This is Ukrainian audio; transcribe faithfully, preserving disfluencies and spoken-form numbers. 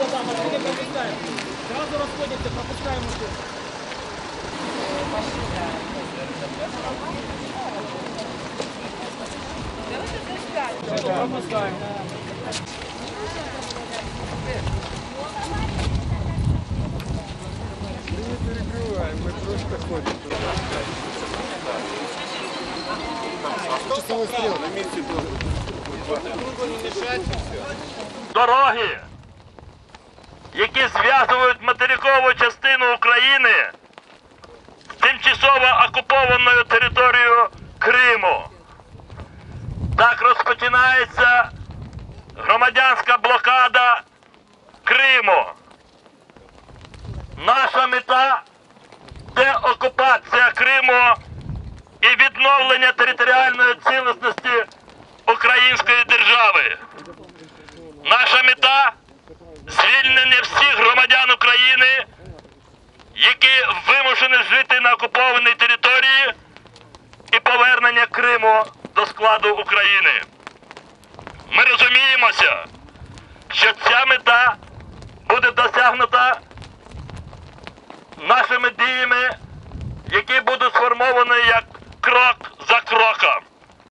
да, машины пропускаем. Сразу расходимся, пропускаем машину. Пропускаем. Мы не перекрываем, мы просто ходим. Часовой стрел на месте Дороги, які зв'язують материкову частину України з тимчасово окупованою територією Криму. Так розпочинається громадянська блокада Криму. Наша мета – деокупація Криму і відновлення територіальної цілісності української держави. Наша мета – звільнення всіх громадян України, які вимушені жити на окупованій території, і повернення Криму до складу України. Ми розуміємося, що ця мета буде досягнута нашими діями, які будуть сформовані як крок за кроком.